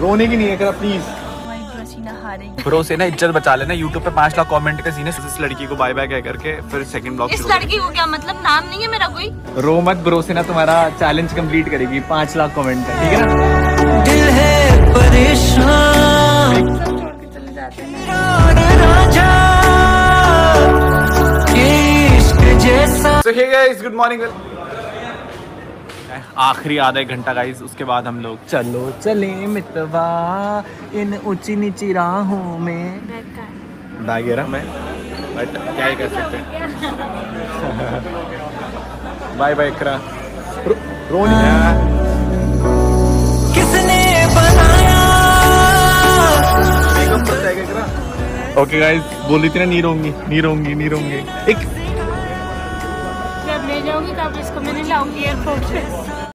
रोने की नहीं है प्लीज। ब्रो से ना इज्जत बचा लेना। YouTube पे 5 लाख कमेंट के सीने इस लड़की को बाय बाय कह करके फिर सेकंड ब्लॉग। इस लड़की को क्या मतलब? नाम नहीं है मेरा कोई। रो मत, ब्रो से ना तुम्हारा चैलेंज कंप्लीट करेगी 5 लाख कमेंट है, ठीक है ना। दिल है परेशान सब छोड़ के चले जाते हैं। So hey guys, good morning. आखिरी आधा एक घंटा गाइस, उसके बाद हम लोग चलो चले मितवा इन ऊंची नीची राहों में। बैग गिरा मैं, बट क्या ही कर सकते हैं। बाय बाय इकरा। रो नहीं है। किसने बनाया ओके गाइस, बोली थी ना नहीं रोंगी। एक जब ले जाऊंगी तब इसको मैं लाऊंगी एयरपोर्ट से।